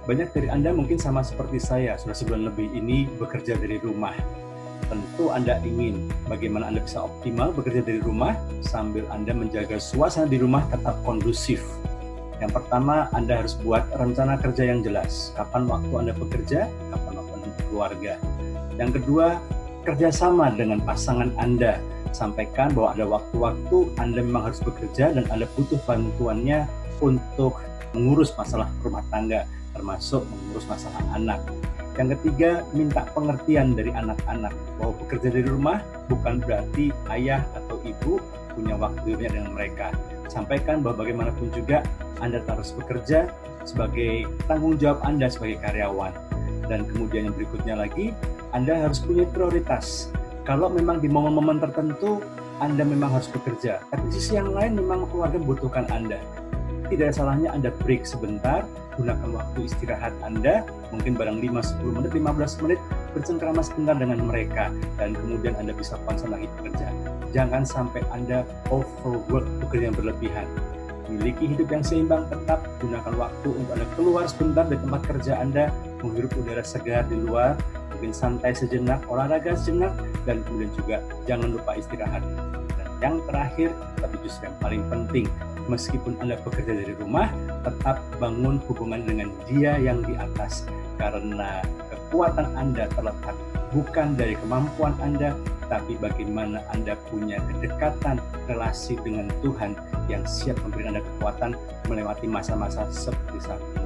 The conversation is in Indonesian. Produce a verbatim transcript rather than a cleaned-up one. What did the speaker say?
Banyak dari Anda mungkin sama seperti saya, sudah sebulan lebih ini bekerja dari rumah. Tentu Anda ingin bagaimana Anda bisa optimal bekerja dari rumah sambil Anda menjaga suasana di rumah tetap kondusif. Yang pertama, Anda harus buat rencana kerja yang jelas. Kapan waktu Anda bekerja, kapan waktu Anda berkeluarga. Yang kedua, kerjasama dengan pasangan Anda. Sampaikan bahwa ada waktu-waktu Anda memang harus bekerja dan Anda butuh bantuannya untuk mengurus masalah rumah tangga, termasuk mengurus masalah anak. Yang ketiga, minta pengertian dari anak-anak bahwa bekerja dari rumah bukan berarti ayah atau ibu punya waktu dengan mereka. Sampaikan bahwa bagaimanapun juga Anda harus bekerja sebagai tanggung jawab Anda sebagai karyawan. Dan kemudian yang berikutnya lagi, Anda harus punya prioritas. Kalau memang di momen-momen tertentu Anda memang harus bekerja, tapi di sisi yang lain memang keluarga membutuhkan Anda. Tidak ada salahnya Anda break sebentar, gunakan waktu istirahat Anda, mungkin barang lima sampai sepuluh menit, lima belas menit, bercengkrama sebentar dengan mereka, dan kemudian Anda bisa konsen lagi bekerja. Jangan sampai Anda overwork, bekerja yang berlebihan. Miliki hidup yang seimbang, tetap gunakan waktu untuk Anda keluar sebentar dari tempat kerja Anda, menghirup udara segar di luar, mungkin santai sejenak, olahraga sejenak, dan kemudian juga jangan lupa istirahat. Dan yang terakhir, tapi justru yang paling penting, meskipun Anda bekerja dari rumah, tetap bangun hubungan dengan Dia yang di atas. Karena kekuatan Anda terletak bukan dari kemampuan Anda, tapi bagaimana Anda punya kedekatan relasi dengan Tuhan yang siap memberi Anda kekuatan melewati masa-masa seperti saat ini.